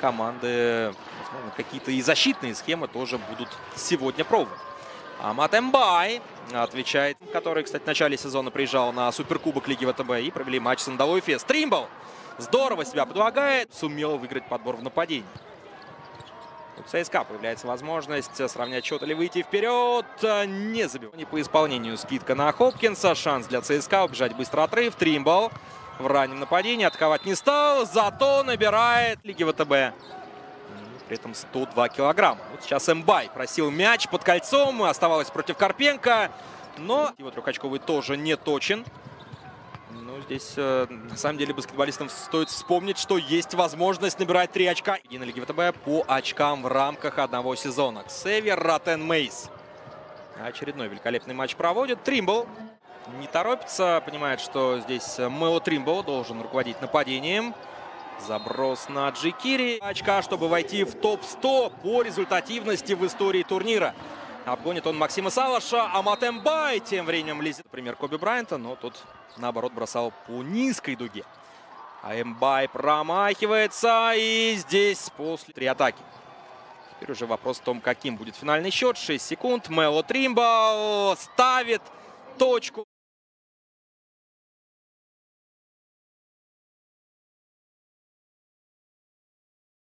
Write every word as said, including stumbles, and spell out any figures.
команды, возможно, какие-то и защитные схемы тоже будут сегодня пробовать. Амат Эмбай отвечает, который, кстати, в начале сезона приезжал на Суперкубок Лиги ВТБ и провели матч с Андалой Эфес. Тримбл здорово себя предлагает, сумел выиграть подбор в нападении. У ЦСКА появляется возможность сравнять счет или выйти вперед. Не забивает. Не по исполнению скидка на Хопкинса. Шанс для ЦСКА убежать быстро отрыв. Тримбл в раннем нападении атаковать не стал, зато набирает Лиги ВТБ. При этом сто два килограмма. Вот сейчас Эмбай просил мяч под кольцом. Оставалось против Карпенко. Но его трехочковый тоже не точен. Ну, здесь, э, на самом деле, баскетболистам стоит вспомнить, что есть возможность набирать три очка. И на Лиге ВТБ по очкам в рамках одного сезона. Север Ротен Мейс. Очередной великолепный матч проводит. Тримбл не торопится. Понимает, что здесь Мело Тримбл должен руководить нападением. Заброс на Джикири. Очка, чтобы войти в топ сто по результативности в истории турнира. Обгонит он Максима Салаша. Амат Эмбай тем временем лезет. Например, Коби Брайанта, но тут, наоборот, бросал по низкой дуге. А Эмбай промахивается. И здесь после три атаки. Теперь уже вопрос в том, каким будет финальный счет. шесть секунд. Мело Тримбл ставит точку.